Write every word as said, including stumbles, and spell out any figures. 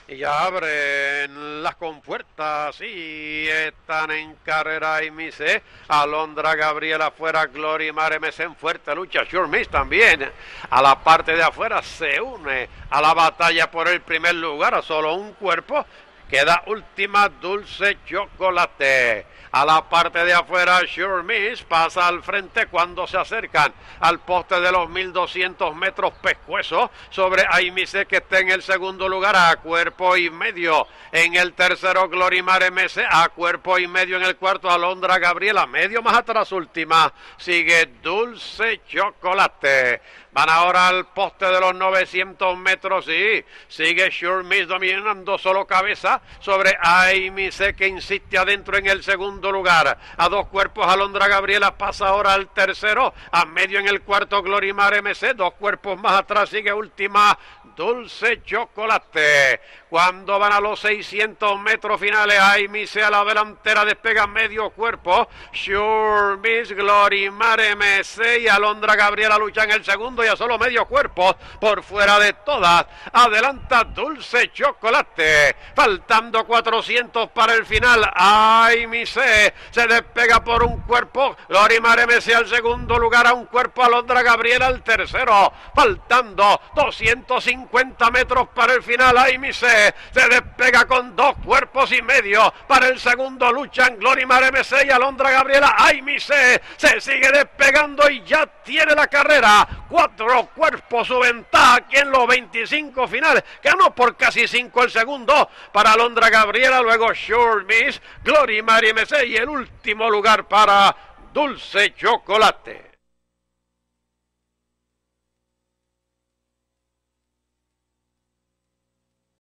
Y ya abren las compuertas y están en carrera y Mise, Alondra Gabriela afuera, Glory Mar M C en fuerte lucha, Sure Miss también a la parte de afuera se une a la batalla por el primer lugar, a solo un cuerpo. Queda última Dulce Chocolate. A la parte de afuera, Sure Miss pasa al frente cuando se acercan al poste de los mil doscientos metros pescuezos sobre Aimise, que está en el segundo lugar a cuerpo y medio. En el tercero, Glorimar M C a cuerpo y medio. En el cuarto, Alondra Gabriela, medio más atrás, última. Sigue Dulce Chocolate. Van ahora al poste de los novecientos metros y sigue Sure Miss dominando solo cabeza sobre Aimise, que insiste adentro en el segundo lugar. A dos cuerpos Alondra Gabriela pasa ahora al tercero, a medio en el cuarto Glorimar M C, dos cuerpos más atrás sigue última Dulce Chocolate. Cuando van a los seiscientos metros finales, Aimise a la delantera, despega medio cuerpo. Sure Miss, Glorimar M C y Alondra Gabriela luchan el segundo y a solo medio cuerpo por fuera de todas. Adelanta Dulce Chocolate, faltando cuatrocientos para el final. Aimise se despega por un cuerpo, Glorimar M C al segundo lugar, a un cuerpo Alondra Gabriela al tercero, faltando doscientos cincuenta metros para el final. Aimise se despega con dos cuerpos y medio para el segundo, luchan Glorimar M C y Alondra Gabriela. Aimise se sigue despegando y ya tiene la carrera, cuatro cuerpos su ventaja aquí en los veinticinco finales, ganó por casi cinco el segundo para Alondra Gabriela, luego Sure Miss, Glorimar M C y el último lugar para Dulce Chocolate.